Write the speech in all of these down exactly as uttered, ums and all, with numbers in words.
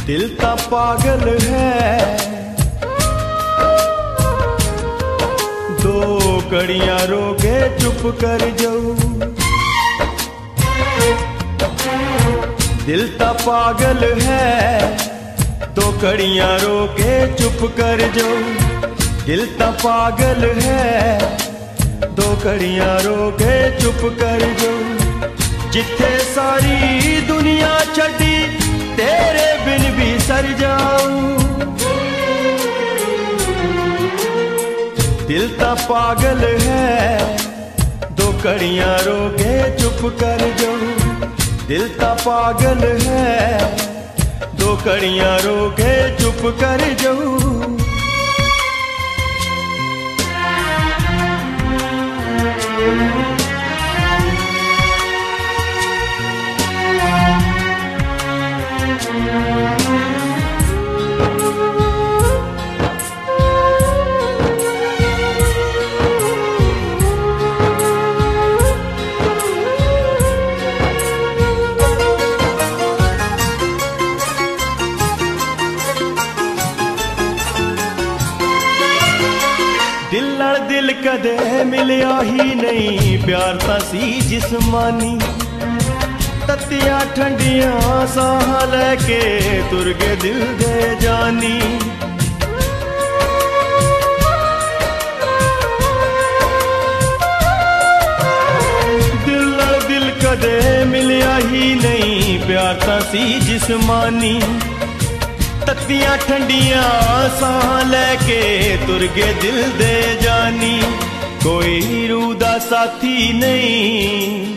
दिल ता पागल है, दो कड़ियां रोके चुप कर जाऊं। दिल ता पागल है, दो कड़ियां रोके चुप कर जाऊं। दिल ता पागल है, दो कड़ियां रोके चुप कर जाऊं। जिथे सारी दुनिया छड़ी तेरे बिन भी सर जाऊं। दिल ता पागल है, दो कड़ियां रोके चुप कर जाऊं। दिल ता पागल है, दो कड़ियां रोके चुप कर जाऊं। दिल नाल दिल कदे मिलिया ही नहीं, प्यार तां सी जिस्मानी। तत्तियां ठंडियां साह लैके तुर गए दिल दे जानी। दिल नाल दिल कदे मिलिया ही नहीं, प्यार तां सी जिस्मानी। तत्तियां ठंडियां साह लैके तुर गए दिल दे जानी। कोई रूह दा साथी नहीं,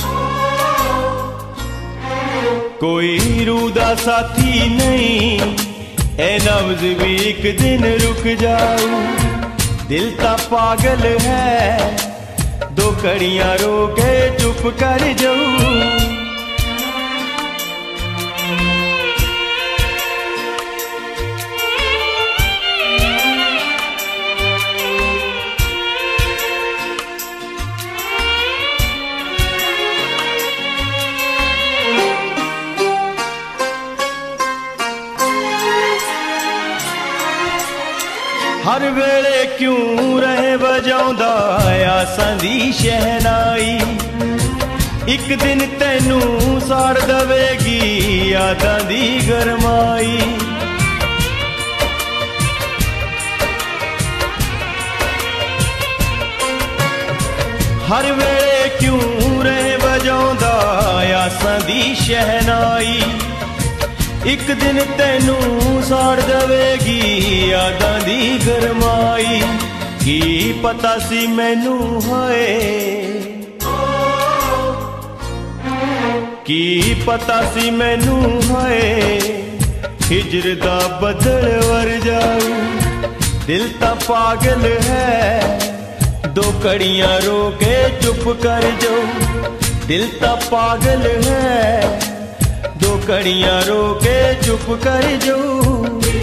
कोई रूह दा साथी नहीं, ए नब्ज़ भी एक दिन रुक जाऊं। दिल ता पागल है, दो कड़ियां रोके चुप कर जाऊं। हर वेले क्यों रहे बजाउंदा आसां दी शहनाई। एक दिन तैनू साड़ दवेगी यादां दी गरमाई। हर वेले क्यों रहे बजाउंदा आसां दी शहनाई। एक दिन तैनू साड़ दवेगी यादां दी गरमाई। की पता सी मैनू होए, की पता सी मैनू होए, हिजर दा बदल वर जाऊं। दिल ता पागल है, दो कड़ियां रोके चुप कर जाऊं। दिल ता पागल है, दो कड़ियां रोके चुप कर जाऊं।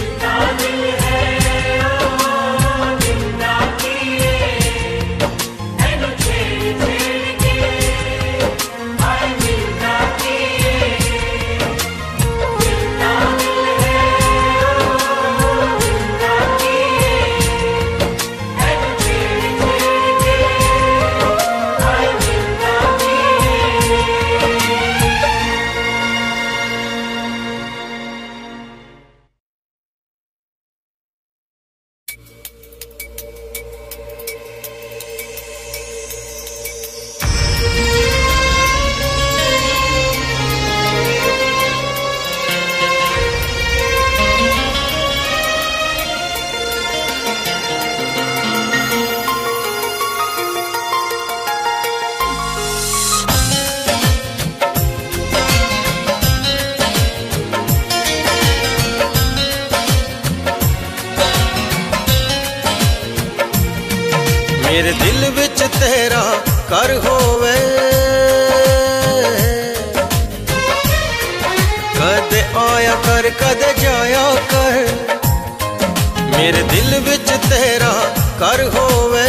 मेरे दिल विच तेरा घर होवे, कदे आया कर कदे जाया कर। मेरे दिल विच तेरा घर होवे,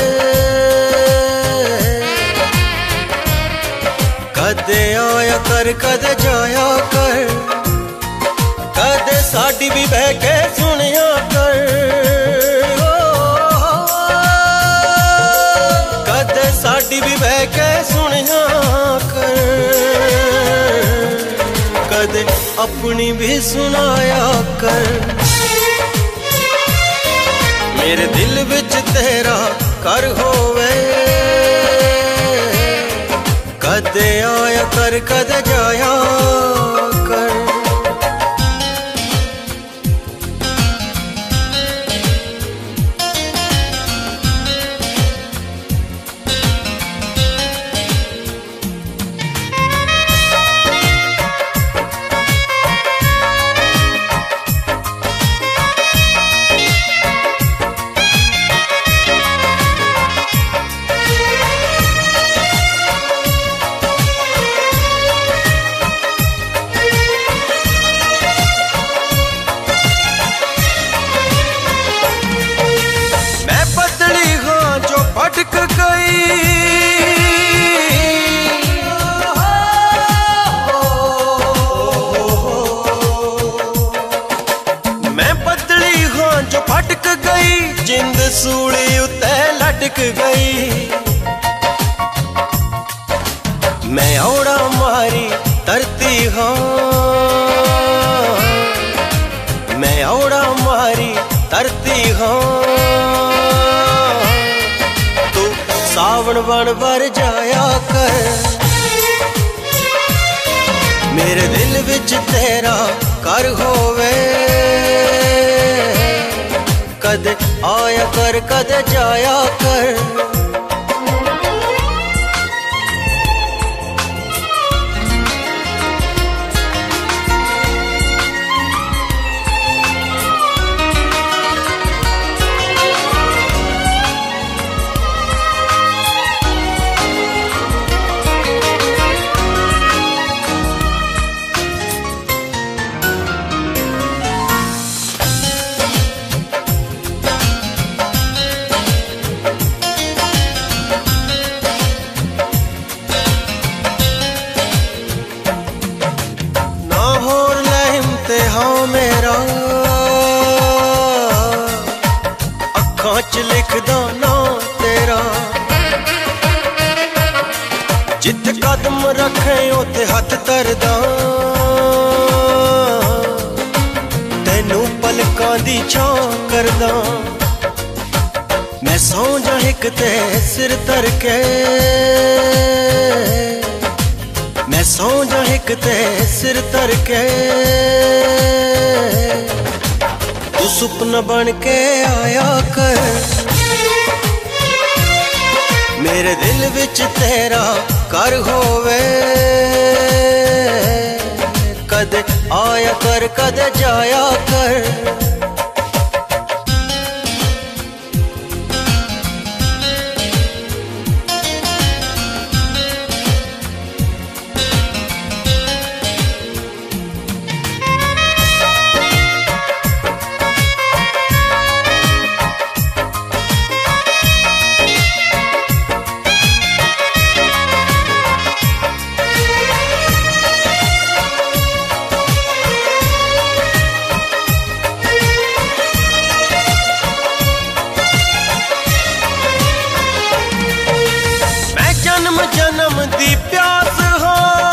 कदे आया कर कदे जाया कर। कदे सा साडी भी बह के सुनिया कर, कदे साडी भी बह के सुनिया कर, कदे अपनी भी सुनाया कर। मेरे दिल विच तेरा घर होवे, कदे आया कर कदे जाया कर। भटक गई मैं बदली हाँ जो भटक गई, जिंद सूली उते लटक गई। मैं औड़ा मारी तरती हाँ, मैं औड़ा मारी तरती हाँ, सावन बन बर जाया कर। मेरे दिल विच तेरा घर होवे, कदे आया कर कदे जाया कर। हाँ मेरा अखां च लिखदा ना तेरा, जित कदम रखे उते हथ धरदा, तैनू पलकां दी छां करदा। मैं सौ जा हिक ते सिर धर के, मैं सौ जा हिक ते सिर धर के, तू सुपना बन के आया कर। मेरे दिल विच तेरा घर होवे, कदे आया कर कदे जाया कर। जन्म दी प्यास हो,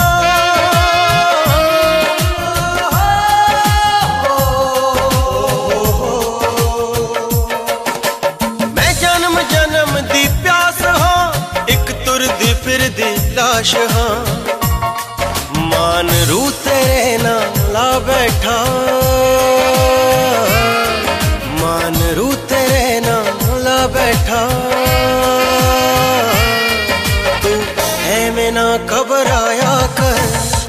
मैं जन्म जन्म दी प्यास हो, एक तुरदी फिरदी लाश हाँ। मान रू तेरे ना ला बैठा, मान रू तेरे ना ला बैठा, में ना घबराया कर।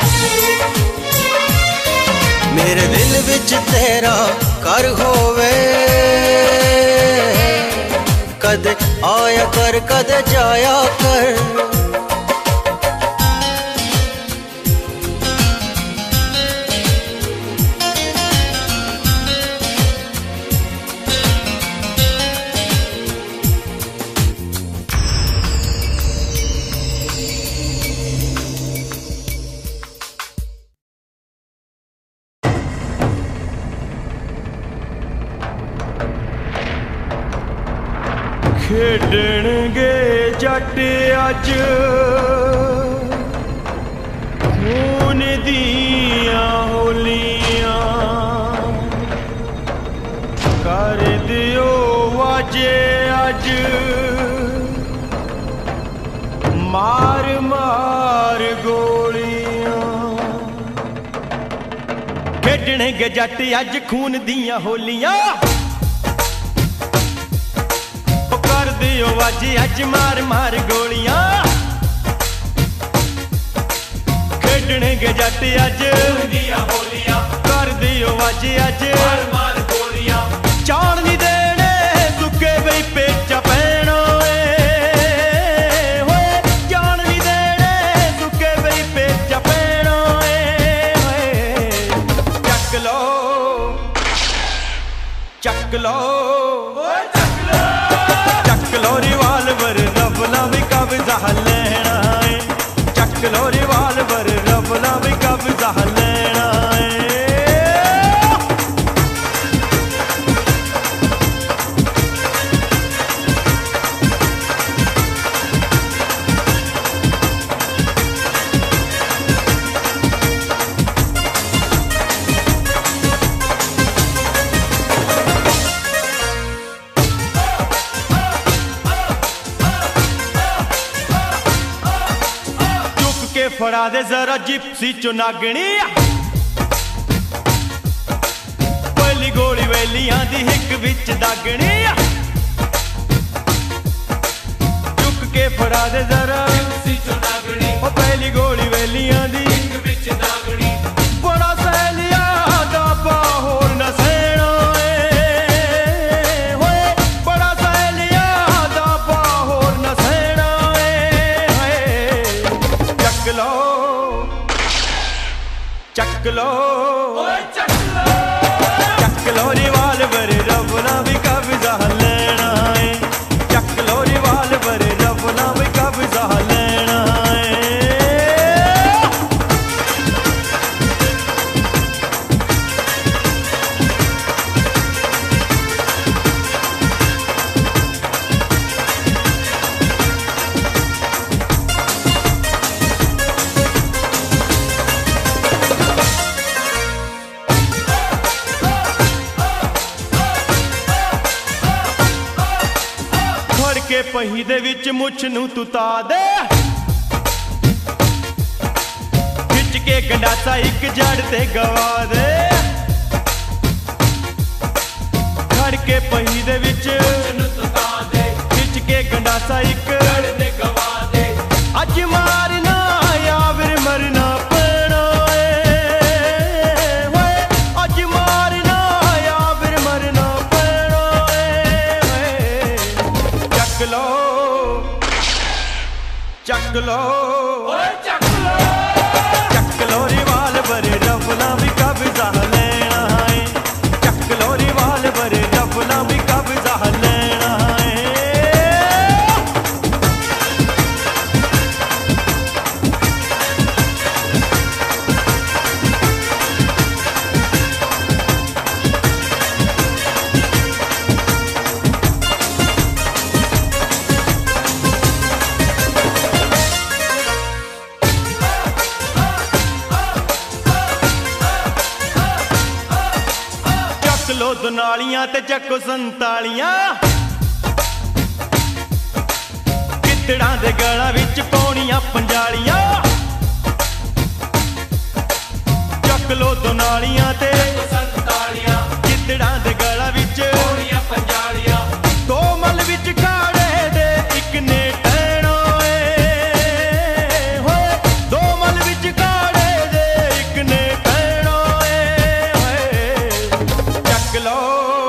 मेरे दिल विच तेरा घर होवे, कदे आया कर कदे जाया कर। खेडणगे जट अज खून दिया होलियां कर दियो वाजे अज मार मार गोलियां खेडणगे जट अज खून दिया होलियां कर दियो वाजे अज मार मार गोलियां खेडणगे जट अज दिया होलियां कर दियो वाजे अज मार मार गोलियां चाण नहीं देने सुके बई पेचा पैणो होए चाण नहीं देने सुके बई पेचा पैणो चक लो चक लो रिवाल्वर रबला भी कब्जा लेना है चक लो रिवाल्वर रबला भी कब्जा लेना है फड़ा दे जरा जिप्सी चुनागनी पहली गोली वेलियां दी हिक विच दागनी चुक के फड़ा दे जरा जिप्सी चुनागनी ओ पहली गोली वेलियां दी हिक विच दागनी बड़ा सहेलिया दा बाहोर न सेणो होए बड़ा सहेलिया दा बाहोर न सेणो चक लो चक लो चक लो चक लो रिवाल्वर रबला भी कब्जा लेना है चक लो रिवाल्वर रबला भी कब्जा लेना है के पही दे विच मुछ नू तू ता दे खिच के गंडासा एक जड़ ते गवा दे खड़ के पही दे विच मुछ नू तू ता दे खिच के गंडासा एक जड़ ते गवा दे अज मारना या फिर मरना पैना होए अज मारना या फिर मरना पैना चक लो चक लो चक लो चक लो रिवाल्वर रबला भी कब्जा लेना है चक लो रिवाल्वर रबला भी कब्जा लेना है लो दुनालियां ते चको संतालियां कितड़ा दे गला विच पौनियां पंजालियां चक लो दुनालियां ते संतालियां कितड़ा दे गला विच पौनियां पंजालियां दो मल विच खाड़े दे इक ने टैणो होए दो मल विच खाड़े दे इक ने टैणो चक लो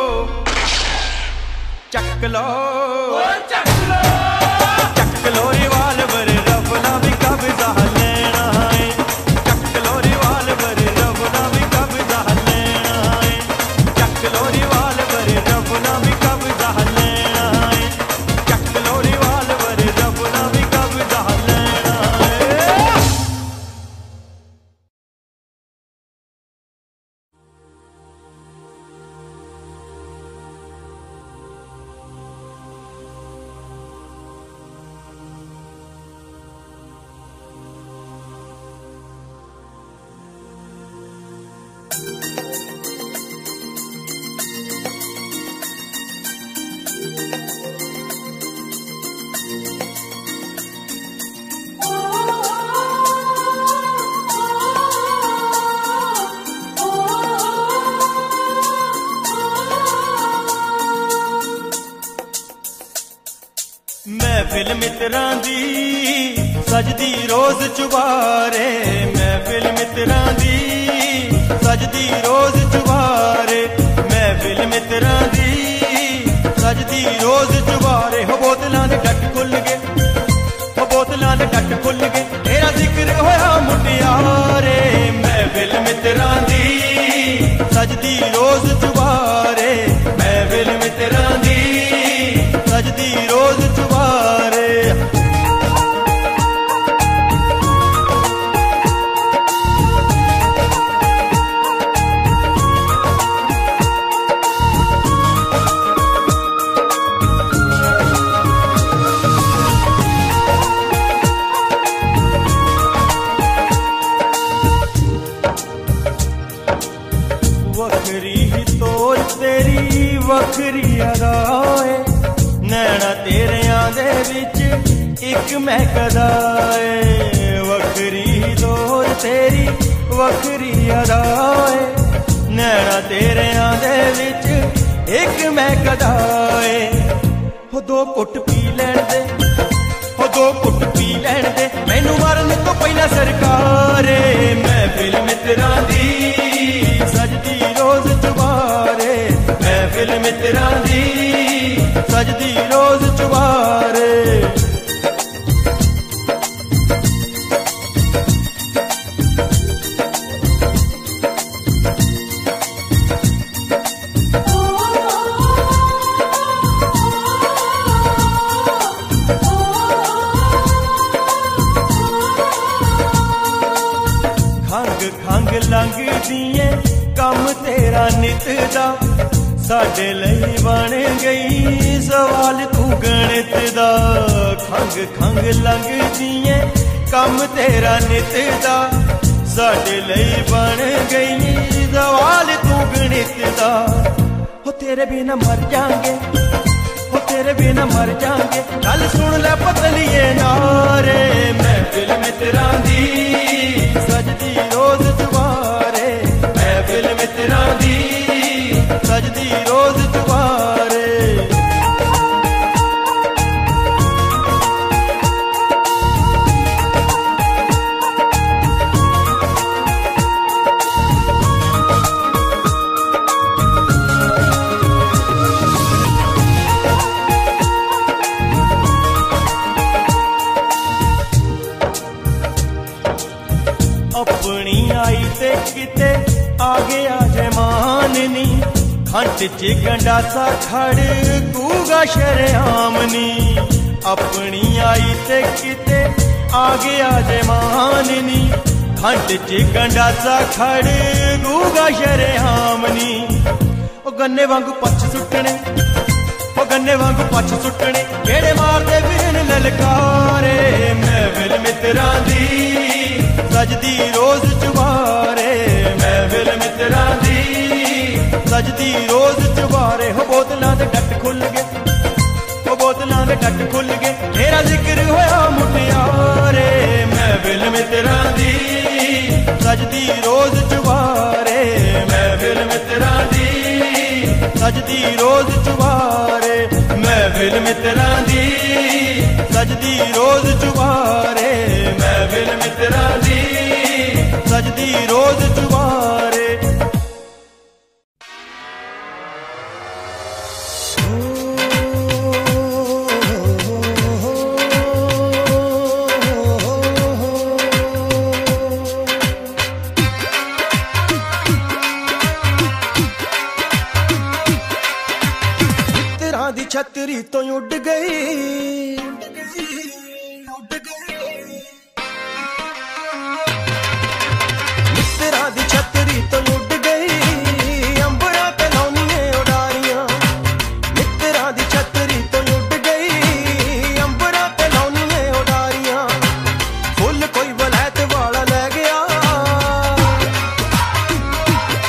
चक लो चक लो चक लो रिवाल्वर रबला भी कब्जा लेना है चक लो रिवाल्वर रबला भी कब्जा लेना है चक लो रिवाल्वर रबला भी कब्जा लेना है चक लो रिवाल्वर रबला भी कब्जा लेना है महफिल मित्रां दी सजदी रोज चुबारे, महफिल मित्रां दी सजदी रोज चुबारे, महफिल मित्रां दी सजदी रोज चुबारे। हो बोतलां दे डट खुल गए, हो बोतलां दे डट खुल गए, तेरा जिक्र होया मुटियारे। महफिल मित्रां दी सजदी रोज चुबारे, महफिल मित्रां दी सजदी रोज चुबारे। वखरी ही तोर तेरी वखरी अदाए, नैना तेरियां दे विच इक महकदा ए। वखरी ही तोर तेरी वखरी अदाए, नैना तेरियां दे विच इक महकदा ए। हो दो घुट पी लैण दे, हो दो घुट पी लैण दे, मैनू मरन तो पहला सरकारे। महफिल मित्रां दी सजदी रोज चुबारे, महफिल मित्रां दी सजदी रोज चुबारे। खंग खंग लंघदी कम तेरा नित दा, साडे लई बन गई सवाल तू गणित दा। खंग खंग लंघदी कम तेरा नित दा, साडे लई बन गई सवाल तू गणित दा। हो तेरे बिना मर जाएंगे, हो तेरे बिना मर जाएंगे, गल सुन ले पतलिए नारे। महफिल मित्रां दी सजदी रोज चुबारे, महफिल मित्रां दी सजदी रोज चुबारे। अपनी आई ते किते आ गया जमान नी, खंड च गंडासा खड़ कूगा शरेआम नी। अपनी आई ते किते आ गया जमान नी, खंड च गंडासा खड़ कूगा शरेआम नी। ओ गन्ने वांगू पछ सुटने, ओ गन्ने वांगू पछ सुटने, केड़े मारदे फिरन ललकारे। महफिल मित्रां दी सजदी रोज चुबारे, महफिल मित्रां दी सजदी रोज चुबारे। हो बोतलां दे डट खुल गए, हो बोतलां दे डट खुल गए, तेरा जिक्र होया मुटियारे। महफिल मित्रां दी सजदी रोज चुबारे, महफिल मित्रां दी सजदी रोज चुबारे, महफिल मित्रां दी सजदी रोज चुबारे, महफिल मित्रां दी सजदी रोज चुबारे। मित्रां दी छतरी तो उड़ गई, मित्रां दी छतरी तो उड़ गई, अंबरा ते लौनिए उडारियां। मित्रां दी छतरी तो उड़ गई, अंबरा ते लौनिए उडारियां। फुल कोई वलैत वाला लै गया,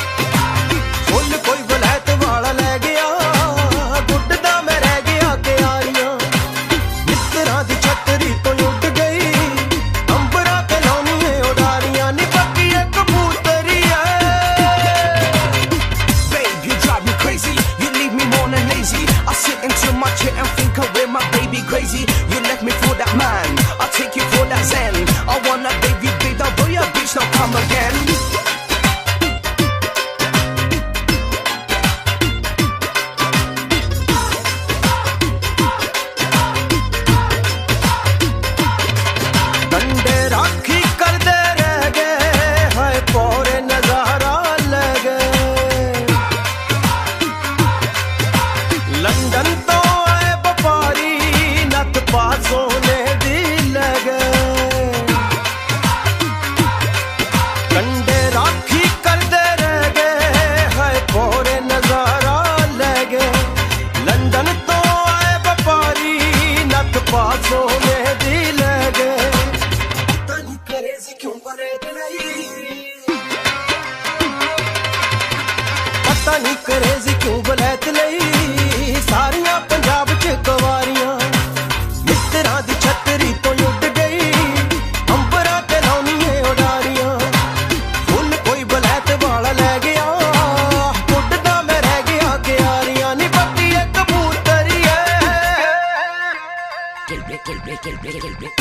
पता नहीं करेजी क्यों बलैत लई सारियां पंजाब च कवारियां मित्तरां दी छतरी तो उड़ गई अंबरां ते लाउणिए उडारियां फुल कोई बलैत वाला लै गया उड़दा मैं रह गया क्यारियां नी बत्ती एक कबूतरी है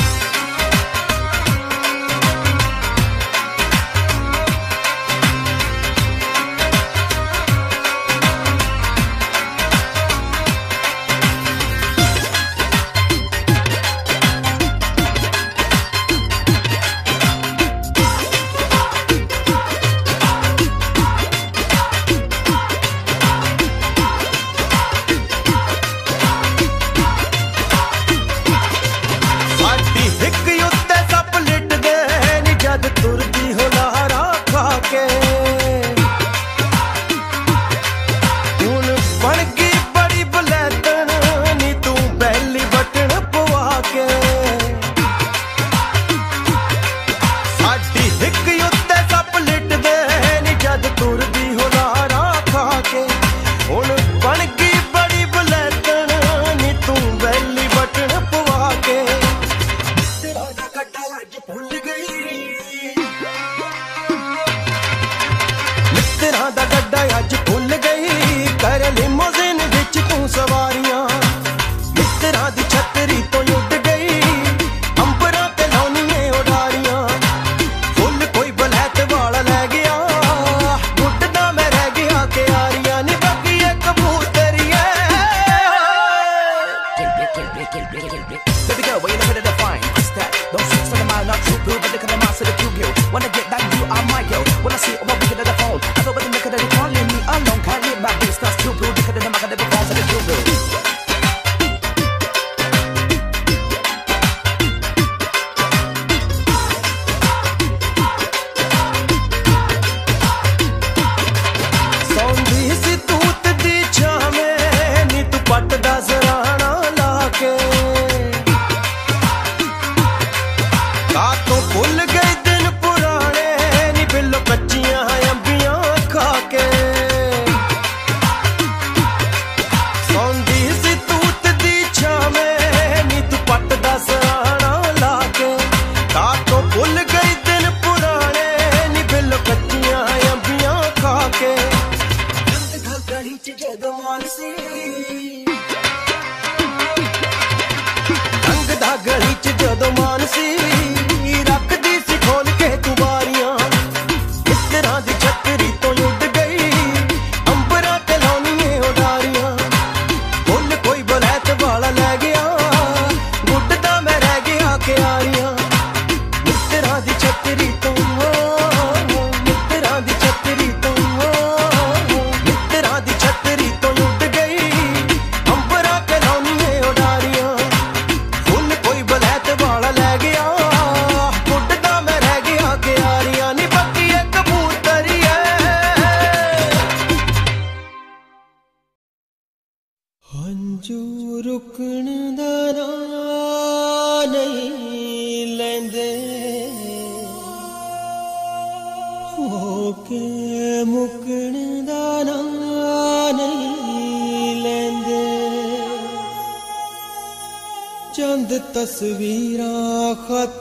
तस्वीरां खत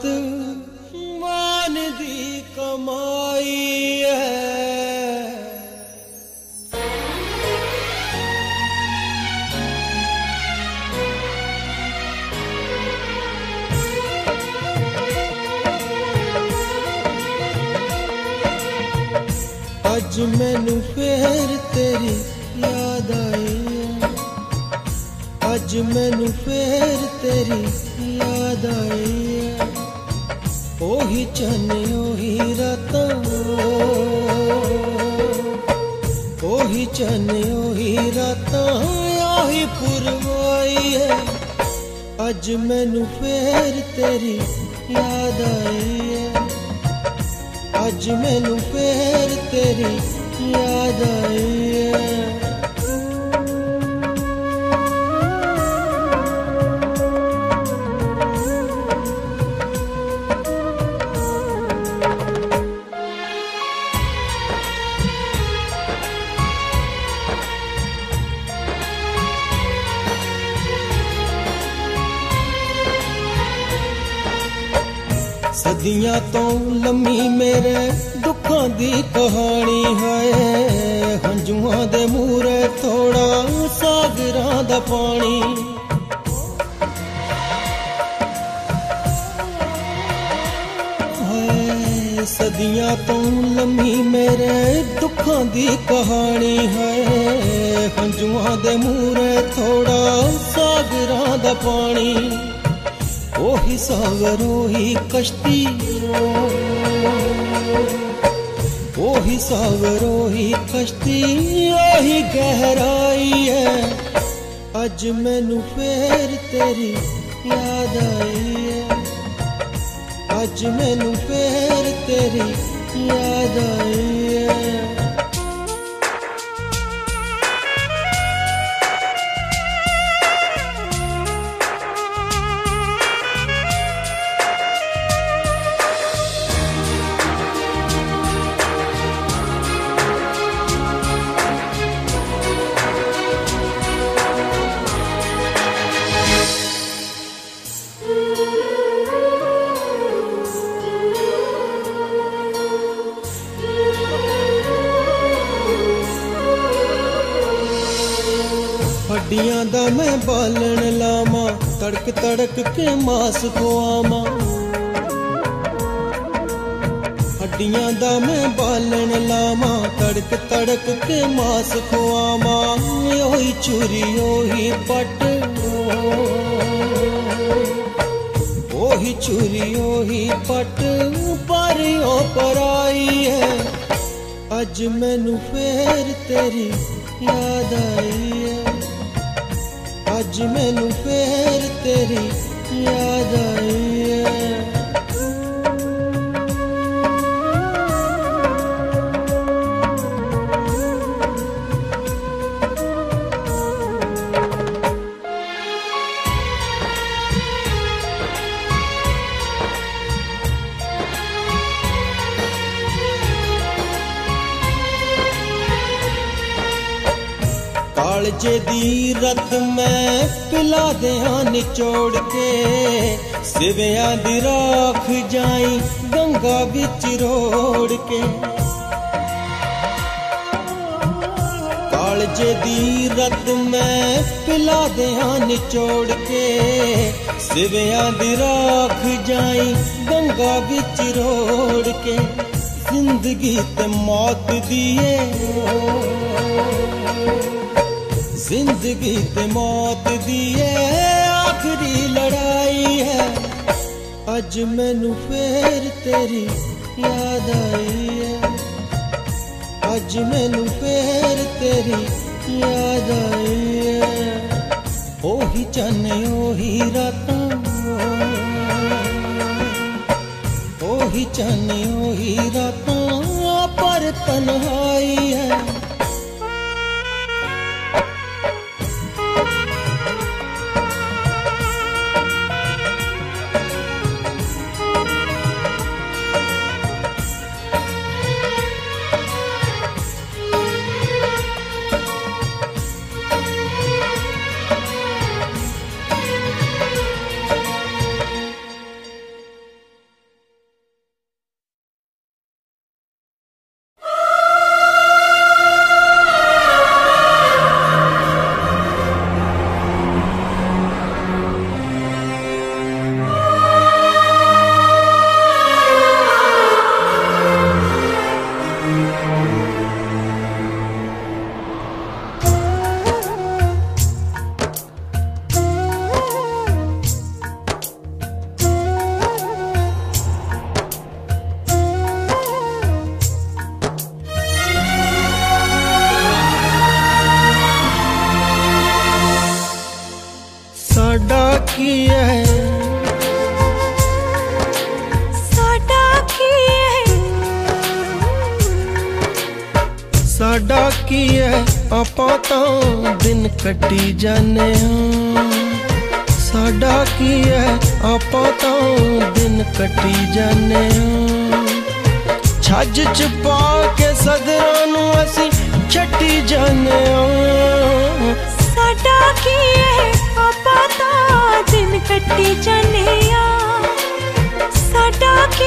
मान दी कमाई है अज मैनू फेर तेरी याद आई अज मैनू फेर तेरी याद आई ओही चने ओही रातां ओही चने ओही रातां ओही पुरवाई है अज मैनू फेर तेरी याद आई है अज मैनू फेर तेरी याद आई है सदियां तो लम्मी मेरे दुखों दी कहानी है, हंजुआं दे मूरे थोड़ा सागरां दा पानी। हाय सदियां तो लम्मी मेरे दुखों दी कहानी है, हंजुआं दे मूरे थोड़ा सागरां दा पानी। ओही सागर ओही कश्ती, ओही सागर ओही कश्ती, ओही गहराई है। अज मैनू फेर तेरी याद आई है, अज मैनू फेर तेरी याद आई है। हड्डियां दा मैं बालन लामा, तड़क तड़क के मास खुआमा। हड्डियां दा मैं बालन लामा, तड़क तड़क के मास खुआमा। ओही चूरी ओही पट, ओही चूरी ओही पट, परियों पर आई है। अज मैनू फेर तेरी याद आई है, अज मैनू फेर तेरी याद आई है। कालजे दी रत मैं पिला दिया निचोड़ के, सिवियां दी राख जाई गंगा बिच रोड़ के। कालजे दी रत मैं पिला दिया निचोड़ के, सिवियां दी राख जाई गंगा बिच रोड़ के। जिंदगी ते मौत दिए, जिंदगी ते मौत दिए आखिरी लड़ाई है। अज मैनू फेर तेरी याद आई है, अज मैनू फेर तेरी याद आई है। ओही चन्ने ओही रातां, ओही चन्ने ओही रातां, पर तन्हाई है। साडा की है आपां तां दिन कटी जाने हां, साडा की है आपां तां दिन कटी जाने हां। छज च पा के सदरां नूं असीं छटी जाने हां। साडा की है आपां तां दिन कटी जाने हां, साडा की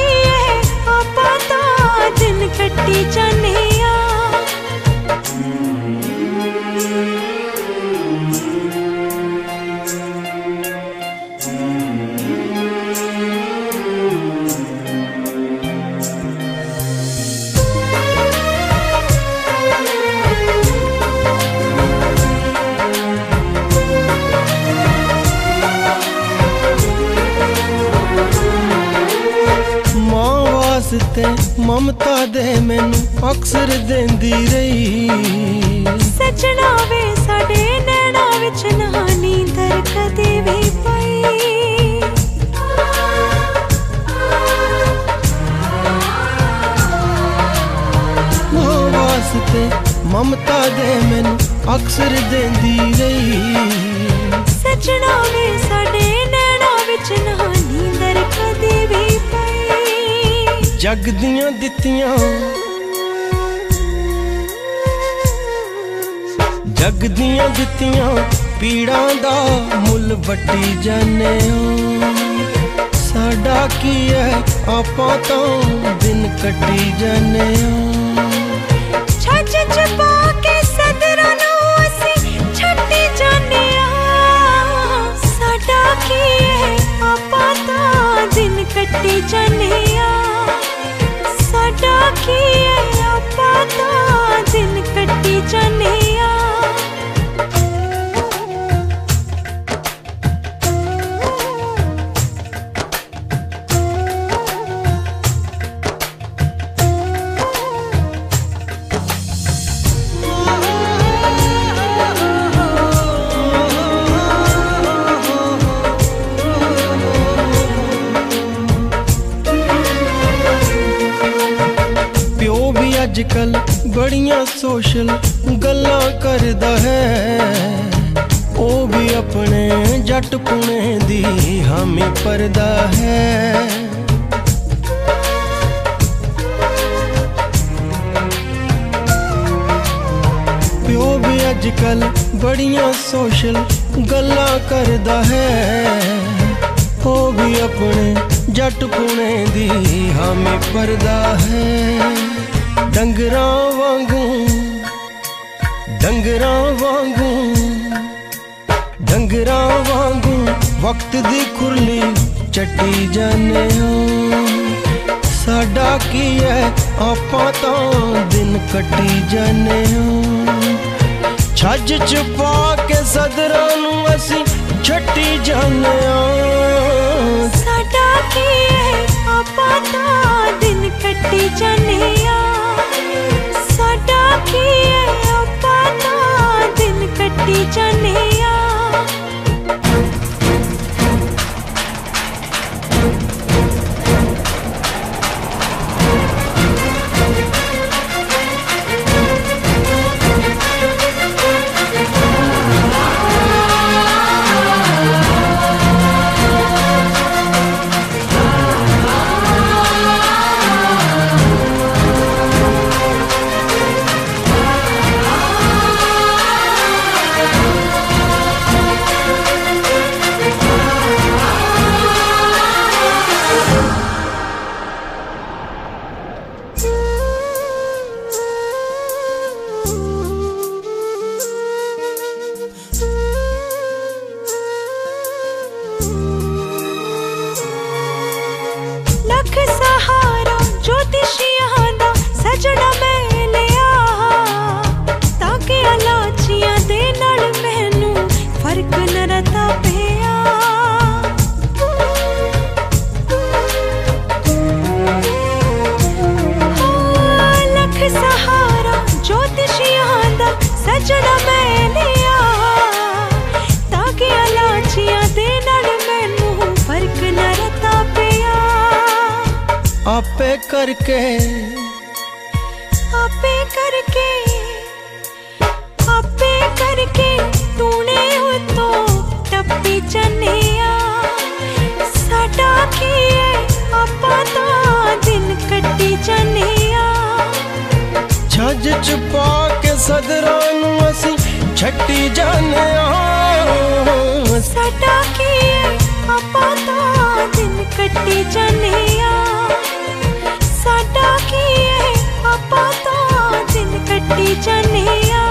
ते ममता दे मैनू अक्सर देंदी रही। सजना वे साडे नैना विच ना नींदर कदे भी पई। मां वास्ते ममता दे मैनू अक्सर देंदी रही। सजना वे साडे नैना विच ना नींदर कदे भी पई। जग दियां दित्तियां जग दियां दित्तियां पीड़ां दा मुल वट्टी जाने हो। साडा की है आपां तां दिन कट्टी जाने हो। छज छपा के सदरां नूं असीं छड्डी जाने आ। साडा की है आपां तां दिन कट्टी जाने आ। साडा की है आपां तां दिन कट्टी जाने आ। अजकल बड़ियां सोशल गल्लां करदा है। ओ भी अपने जट पुणे दी हामी परदा है। प्यो भी अजकल बड़ियां सोशल गल्लां करदा है। ओ भी अपने जट पुणे दी हामी परदा है। डंगरां वांगू डंगरां वांगू डंगरां वांगू वक्त दी खुरली चट्टी जाने हो। साडा की है आपां तां दिन कट्टी जाने हो। छज छुपा के सदरां नूं असीं छट्टी जाने हो। साडा की है आपां तां दिन कट्टी जाने आ। साडा की है आपां तां दिन कट्टी जाने आ। लख सहारा ज्योतिषियां दा सजना मैं लिया। ताके लाचियां दे नाल मैनू फर्क न रता पिया। लख सहारा ज्योतिषियां दा सजना मैं लिया। ताके लाचियां दे नाल मैनू फर्क न रता पिया। आपे करके आपे करके आपे करके तूने हो तो टप्पी जाने आ। साडा की है आपां तां दिन कट्टी जाने आ। छज छुपा के सदरां नूं असीं छट्टी जाने हो। साडा की है आपां तां दिन कट्टी जाने आ। साडा की है आपां तां दिन कट्टी जाने आ।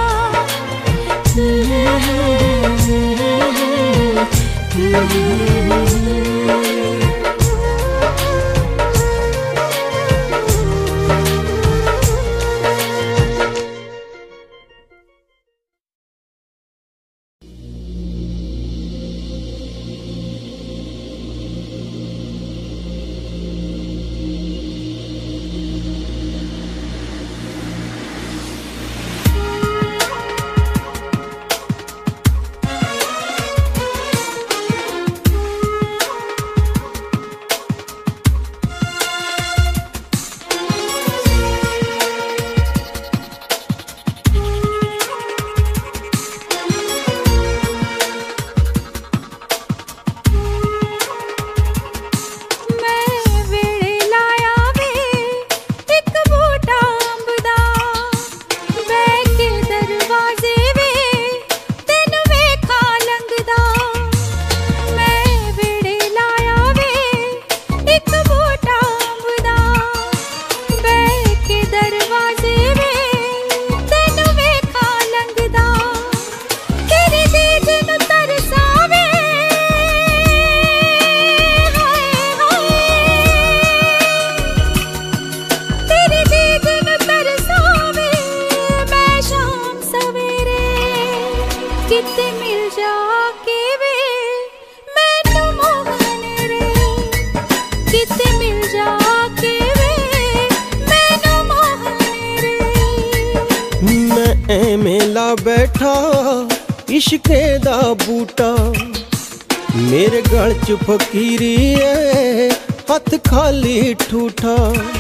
किते मिल जाके वे मैनू मोहन रे, किते मिल जाके वे मैनू मोहन रे। मैं एवें ला बैठा इश्के दा बूटा, मेरे गल च फकीरी है हथ खाली ठूठा।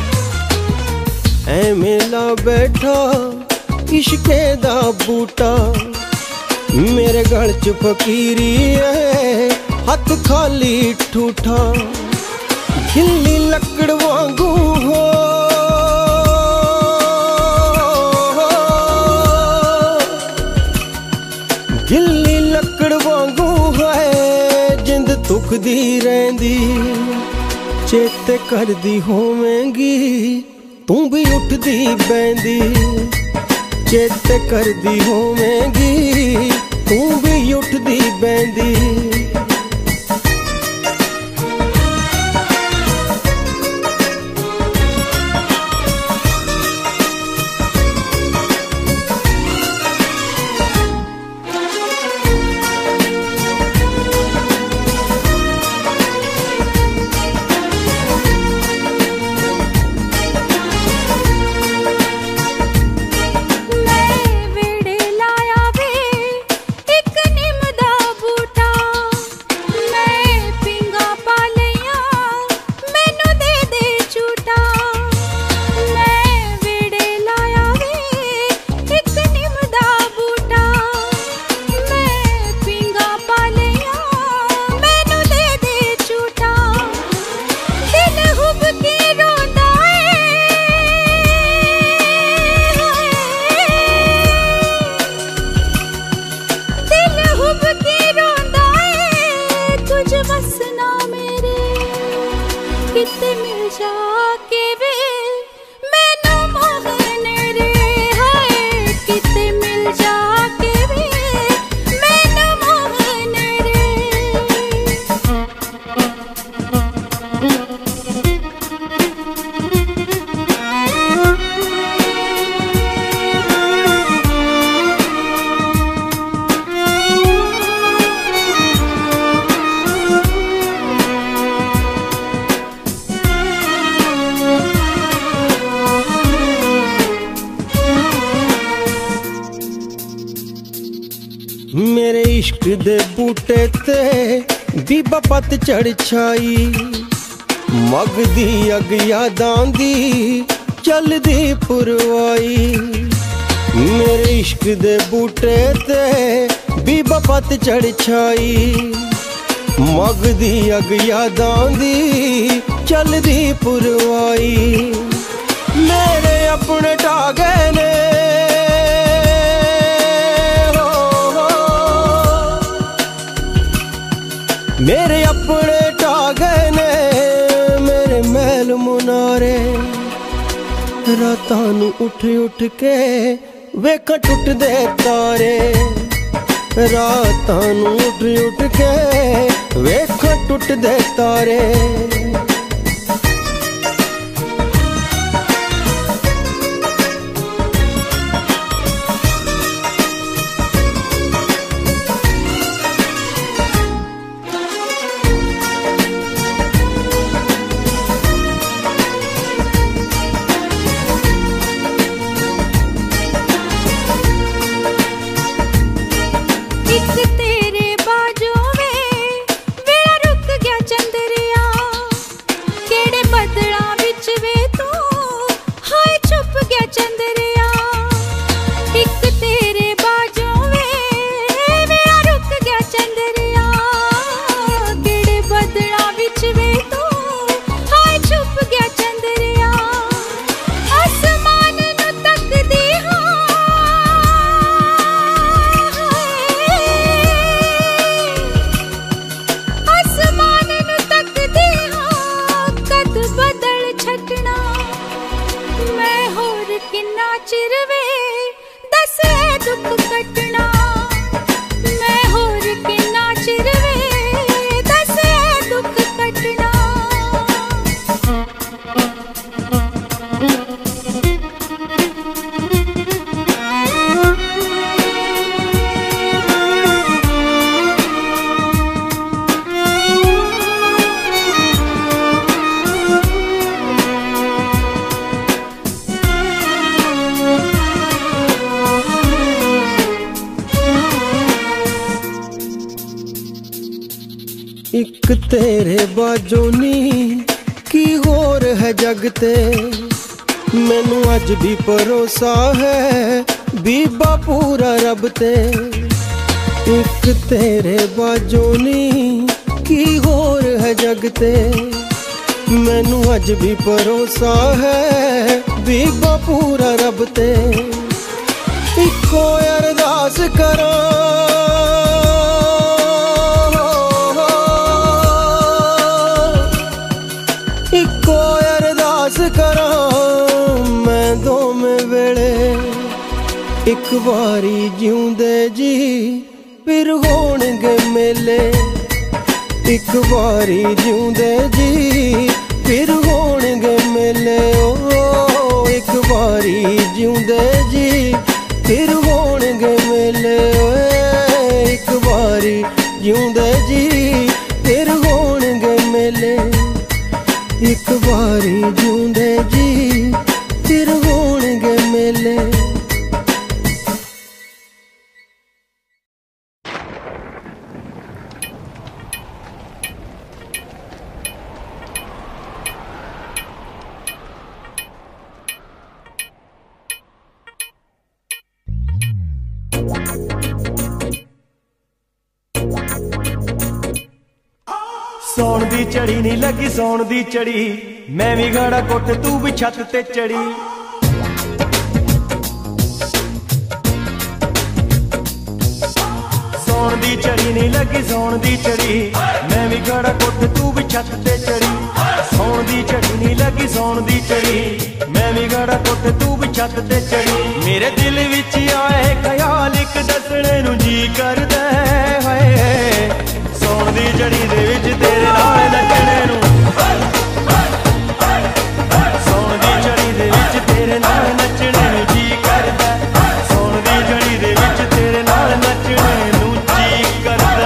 एवें ला बैठा इश्के दा बूटा, मेरे गल च फकीरी है हथ खाली ठूठा। खिल्ली लकड़ वांगू हो गिल्ली लकड़ वांगू है जिंद तुखदी रहिंदी। चेते करदी होवेंगी तू भी उठदी बैंदी, चेते करदी होवेंगी तू भी उठदी बैंदी। किते मिल जाके वे मैनू मोहन रे, हाय किते मिल जाके वे मैनू मोहन रे। मेरे इश्क दे बूटे ते बीबा पत चढ़ छाई, मगदी अग यादां दी चलदी पुरवाई। मेरे इश्क दे बूटे ते बीबा पत चढ़ छाई, मगदी अग यादां दी चलदी पुरवाई। मेरे अपने टागे ने मेरे अपने टागे ने मेरे महल मुनारे। रातां नूं उठ उठ के वेखां टुटदे तारे, रातां नूं उठ उठ के वेखां टुटदे तारे। एक तेरे बाजों में वेला रुक गया चंदरिया, एक तेरे बाजों नी की होर है जग ते, मैनू अज भी भरोसा है बीबा पूरा रब ते। एक तेरे बाजों नी की होर है जग ते, मैनू अज भी भरोसा है बीबा पूरा रब ते। इको अरदास करो इको अरदास करा मैं दोवें वेले, एक बारी जिउंदे जी फिर होणगे मेले। एक बारी जिउंदे जी फिर होणगे मेले, ओ एक बारी जिउंदे जी फिर होणगे मेले। एक बारी जिउंदे जी फिर होणगे मेले, एक बारी जिउंदे जी फिर होणगे मेले। सौण दी चढ़ी नहीं लगी सौण दी चढ़ी, मैं भी गाड़ा कोट तू भी छत ते चढ़ी। सौण दी चढ़ी नहीं लगी सौण दी चढ़ी, मैं भी गाड़ा कोट तू भी छत ते चढ़ी। सौण दी चढ़ी नहीं लगी सौण दी चढ़ी, मैं भी गाड़ा कोट तू भी छत ते चढ़ी। मेरे दिल विच आए ख्याल एक दसणे नू जी करदा है, सौण दी चढ़ी दे विच तेरे नाल नचणे नू। सौण दी चढ़ी दे विच तेरे नाल नचणे नू जी करदा, सौण दी चढ़ी दे विच तेरे नाल नचणे नू जी करदा।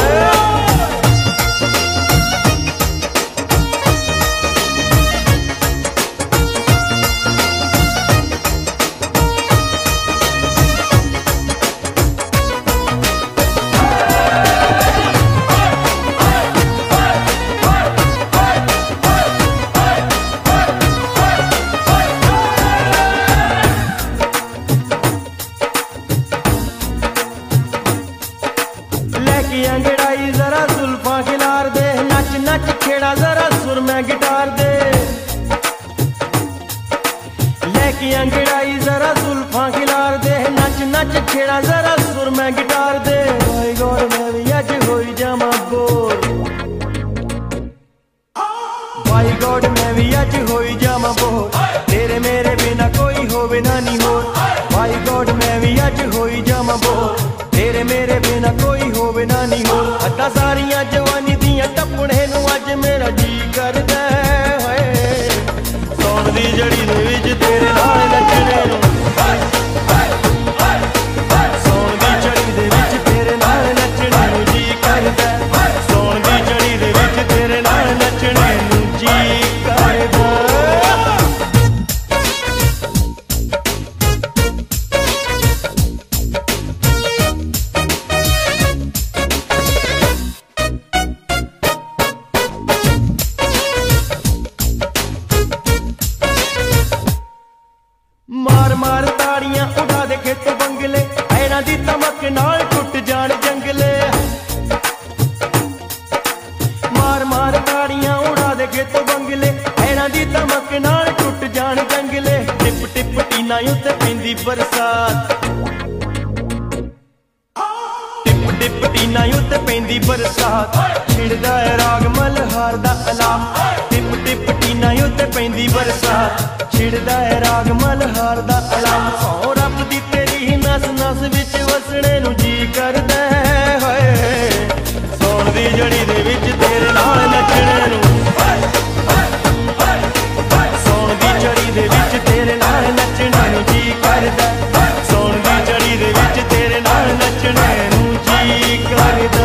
अंगड़ाई जरा जुल्फा खिलार दे, नच नच खेड़ा जरा सुर में गिटार दे। लेके अंगड़ाई जरा जुल्फा खिलार दे, नच नच खेड़ा जरा सुर में गिटार दे। भाई गौर मैं भी अज होई जामा बोल, भाई गॉड मैं भी अज होई जामा बोल, तेरे मेरे बिना कोई होवे ना नी हो। भाई गॉड मैं भी अज होई जामा बोल, तेरे मेरे बिना कोई होवे ना नी हो। अद्धा सारियां जवानी दियां टप्पणे नू अज मेरा जी करदा है, सौण दी जड़ी दे विच तेरे नाल नचणे नू। सौण दी जड़ी दे विच तेरे नाल नचणे नू जी करदा, सौण दी जड़ी दे विच तेरे नाल नचणे नू जी करदा। मार मार ताड़ियां उड़ा दे खेत बंगले, ऐना दी तमक नाल टुट जान जंगले। मार मार ताड़ियां उड़ा दे खेत बंगले, ऐना दी तमक नाल टुट जान जंगले। टिप टिप टीना उत्ते पैंदी बरसात, टिप टिप टीना उत्ते पैंदी बरसात। छिड़दा है राग मल्हार दा अलाप, टिप टिप टीना उत्ते पैंदी बरसात। छिड़दा है राग मल्हार दा अलाप, सौ रब दी तेरी नस नस विच वसणे नू जी करदा है, सौण दी जड़ी दे विच तेरे नाल नचणे नू। सौण दी जड़ी दे विच तेरे नाल नचणे नू जी करदा, सौण दी जड़ी दे विच तेरे नाल नचणे नू जी करदा।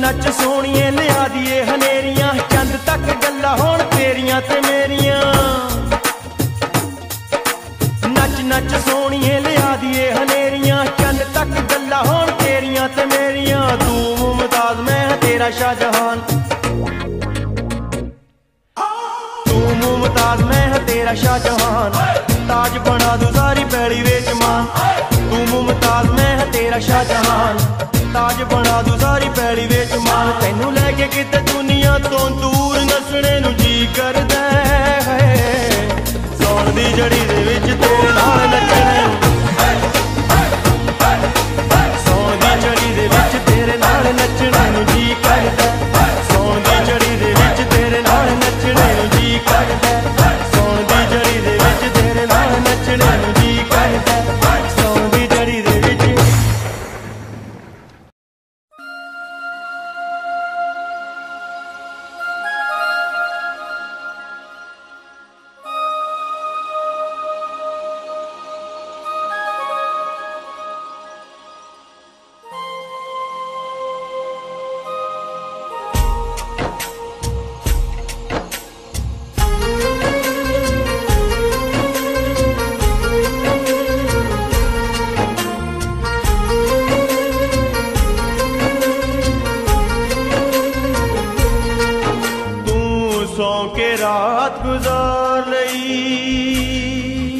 नच सोनिए लिया दिए हनेरियां, चंद तक गल्लां होण तेरियां ते मेरियां। नच नच सोनिए लिया दिए हनेरियां, चंद तक गल्लां होण तेरियां ते मेरियां। तू मुमताज मैं तेरा शाहजहान, तू मुमताज मैं तेरा शाहजहान। ताज बना दूं सारी पैड़ी विच मान, तू मुमताज मैं तेरा शाहजहान। ताज बना दूं सारी पैड़ी विच मान। तैनू लैके किते दुनिया तो दूर नसणे नू जी करदा है, सौण दी जड़ी दे विच तेरे नाल नचणे नू, सौण दी जड़ी दे विच तेरे नाल नचणे नू जी करदा। सौण दी जड़ी दे विच तेरे नाल नचणे नू जी करदा, सौण दी जड़ी दे विच तेरे नाल नचणे नू जी करदा, सौण दी जड़ी दे विच। सौ के रात गुजार लई,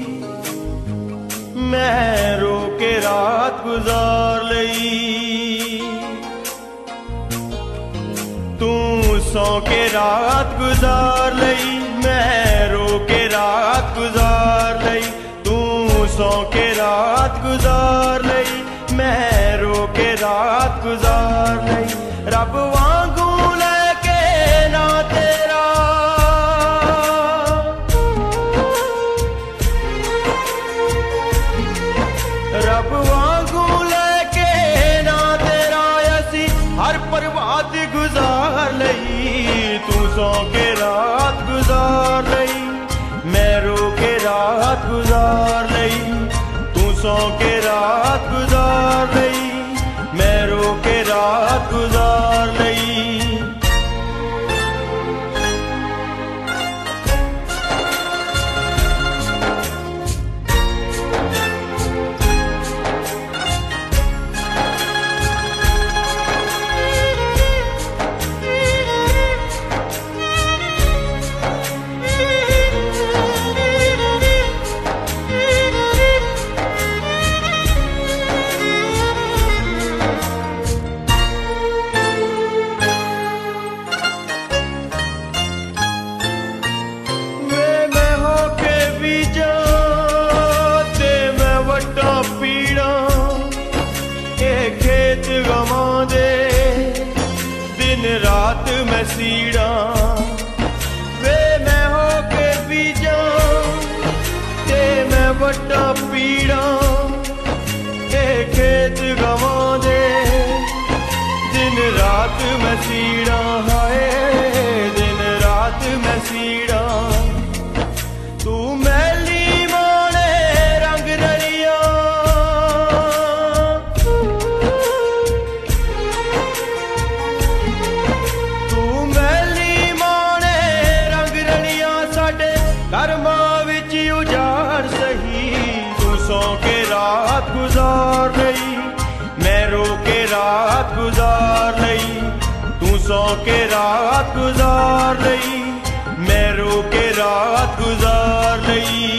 मैं रो के रात गुजार लई। तू सौ के रात गुजार लई, मैं रो के रात गुजार लई। तू सौ के रात गुजार लई, मैं रो के रात गुजार लई। रब वांगू रब वांगू लेके ना तेरा असी हर प्रभात गुजार लई। तू सौ के रात गुजार लई, मैं रो के रात गुजार लई। तू सौ के रात गुजार लई, मैं रो के रात गुजार लई। रात मैं सीड़ा वे मैं हो के बीजा ते मैं वड्डा पीड़ा। ए खेत गवा दे दिन रात मैं सीड़ा, हाय दिन रात मैं सीड़ा। तू मैली माने रंग रलिया, कर्मां विच उजाड़ सही। तू सौ के रात गुजार लई, मैं रो के रात गुजार लई। तू सौ के रात गुजार लई, मैं रो के रात गुजार लई।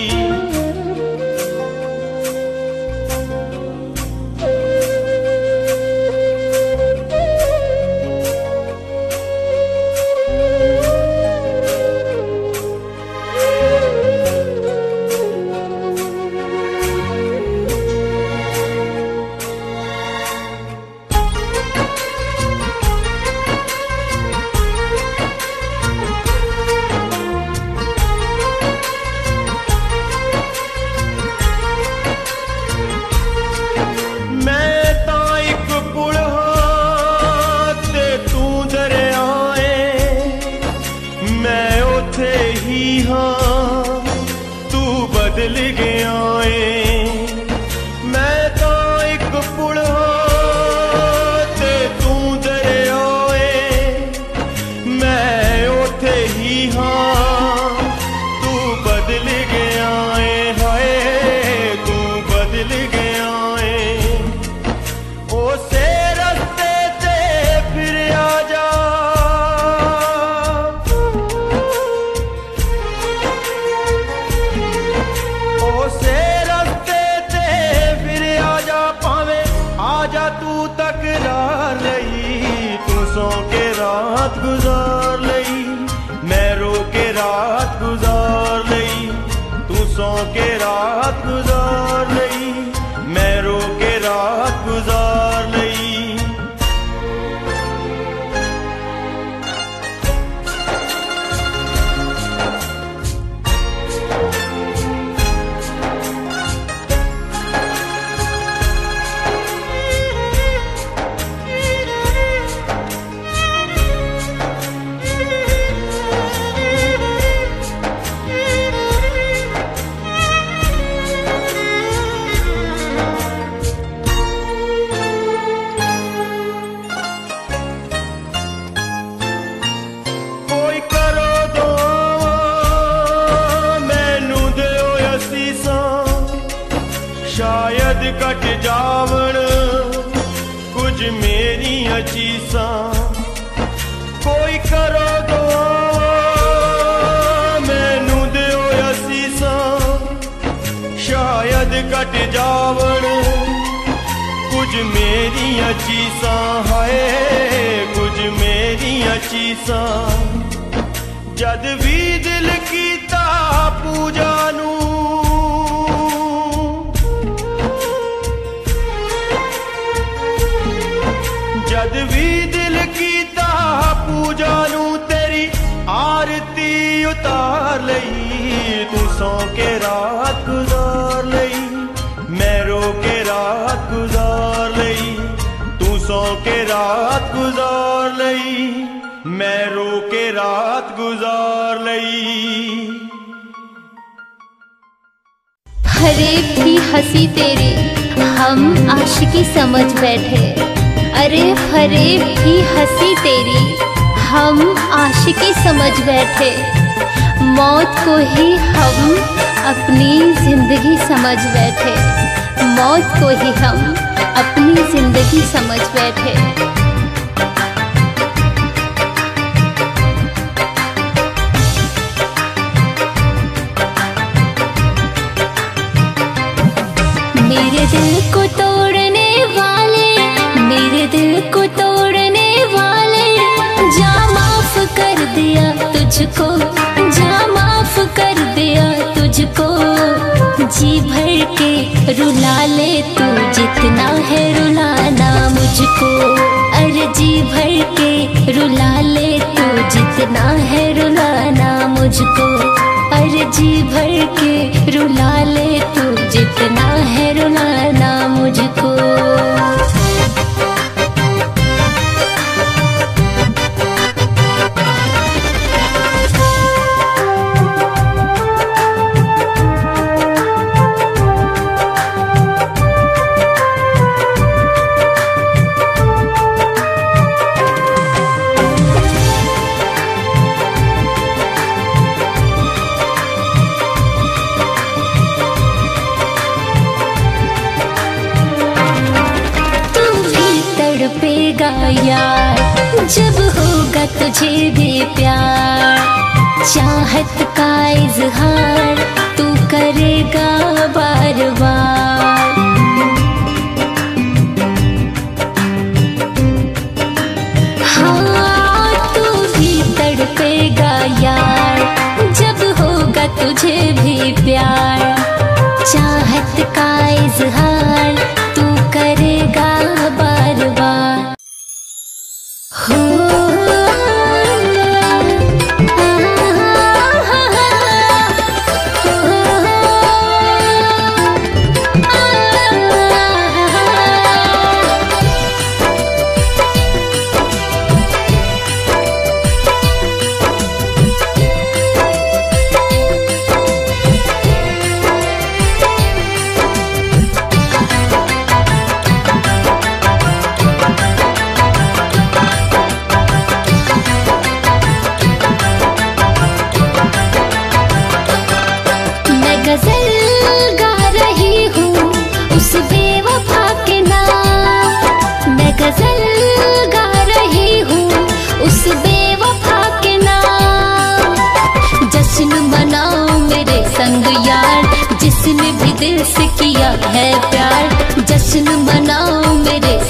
आजा तू तकरार लई, तू सौ के रात गुजार लई, मैं रो के रात गुजार लई, तू सौ के रात गुजार लई, मैं रो के रात गुजार लई। शायद कट जावण कुछ मेरी चीसां, कोई करो दुआ मैनू दियो असीसां। शायद कट जावण कुछ मेरी चीसां, हाय कुछ मेरी चीसां। जद भी दिल कीता पूजा नू, जद भी दिल कीता पूजा नू, तेरी आरती उतार लई, तू सौ के रात गुजार लई, मैं रो के रात गुजार लई, तू सौ के रात गुजार लई, मैं रो के रात गुजार लई। फरेब की हंसी तेरी हम आशिकी समझ बैठे, अरे फरेब की हंसी तेरी हम आशिकी समझ बैठे। मौत को ही हम अपनी जिंदगी समझ बैठे, मौत को ही हम अपनी जिंदगी समझ बैठे। मेरे दिल को तोड़ने वाले, मेरे दिल को तोड़ने वाले, जा माफ कर दिया तुझको, जा माफ कर दिया तुझको। जी भर के रुला ले तू जितना है रुलाना मुझको, अरे जी भर के रुला ले तू जितना है रुलाना मुझको, अरे जी भर के रुला ले तू जितना है रुलाना मुझको। यार जब होगा तुझे भी प्यार, चाहत का इजहार तू करेगा बार बार। हाँ तू भी तड़पेगा यार, जब होगा तुझे भी प्यार, चाहत का इजहार तू करेगा बार बार। जिसने भी दिल से किया है प्यार, जश्न मनाओ मेरे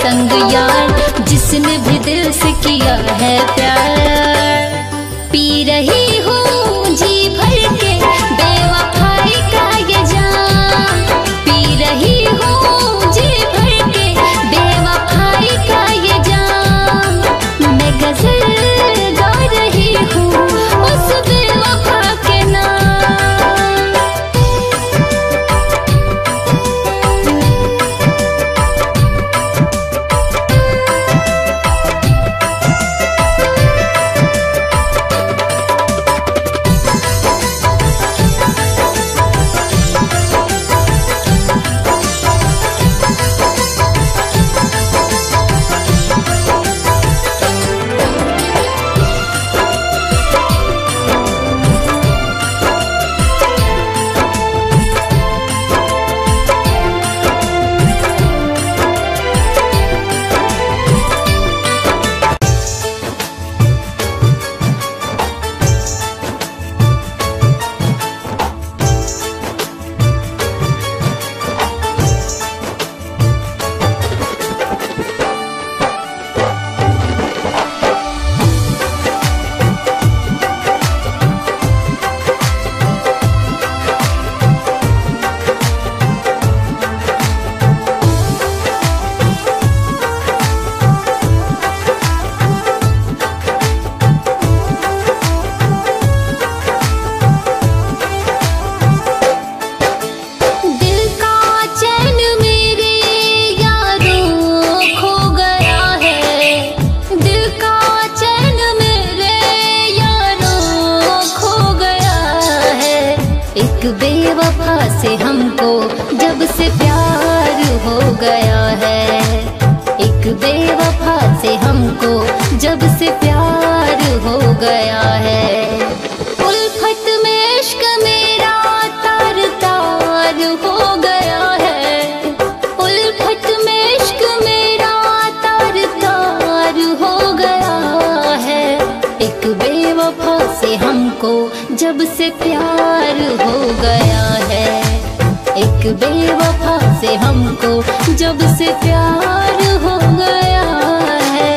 उसने भी दिल से किया है प्यार। पी रही हूँ जी भर के बेवफाई का ये जाम, पी रही हूँ जी भर के बेवफाई का ये जाम। मैं गजल गा रही हूँ उस बेवफा के नाम। बेवफा से हमको जब से प्यार हो गया है, एक बेवफा से हमको जब से प्यार हो गया है। उल्फत में इश्क मेरा तार तार हो गया है, उल्फत में इश्क मेरा तार तार हो गया है। एक बेवफा से हमको जब से प्यार हो गया है, एक बेवफा से हमको जब से प्यार हो गया है।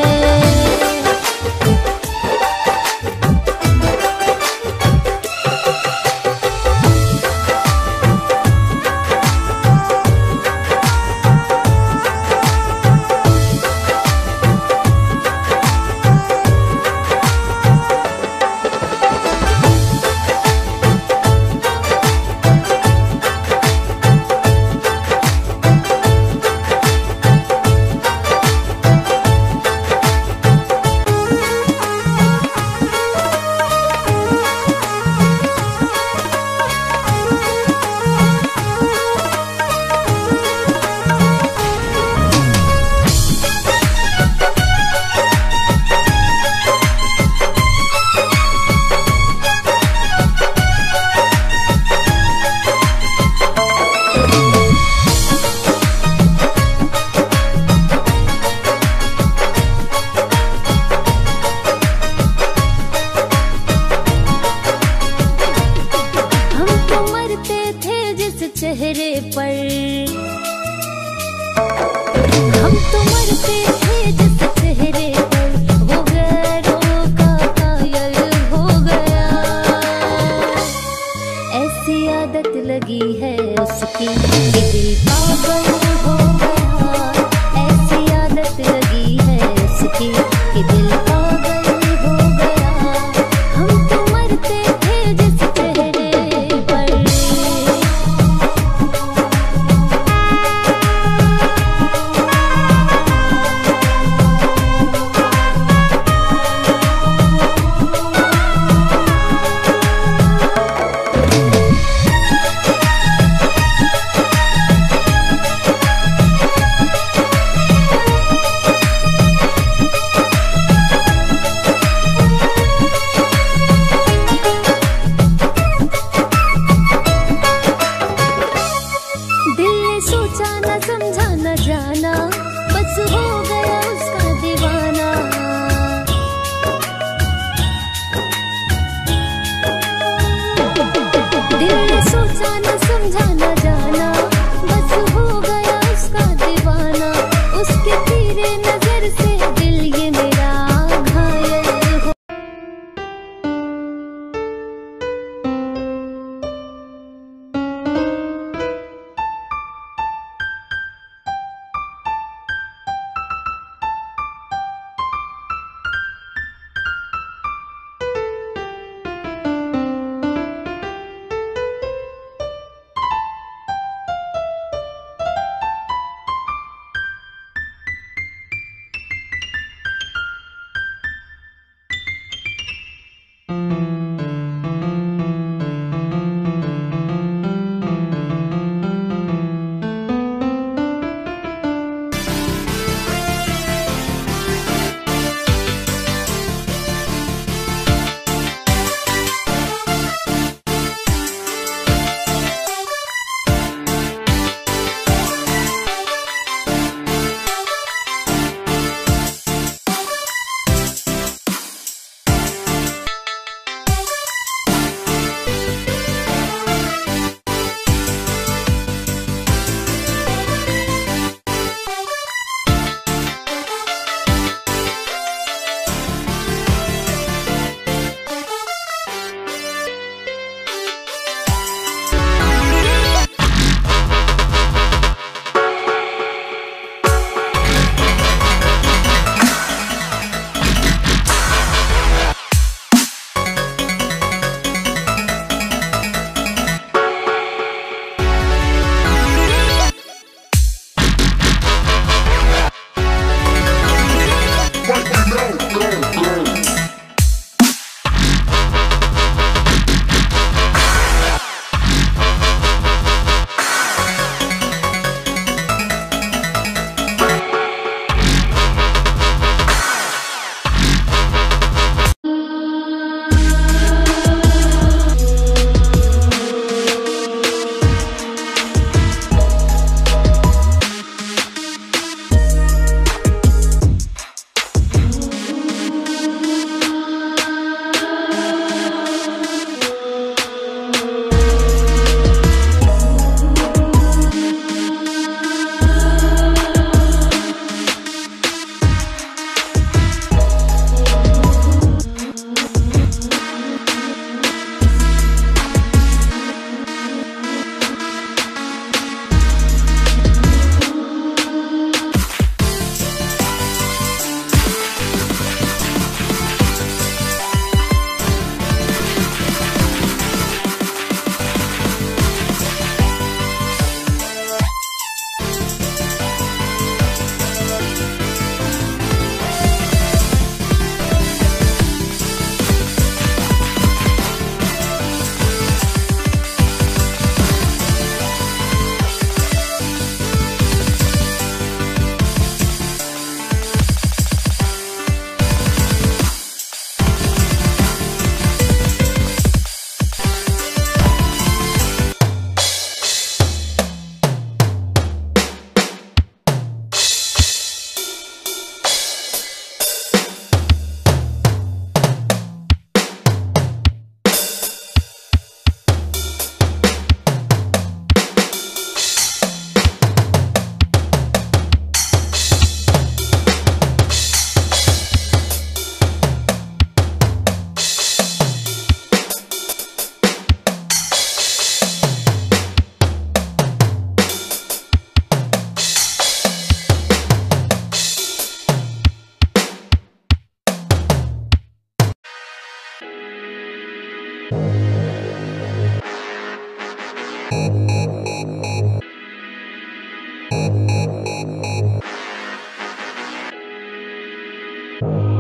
है।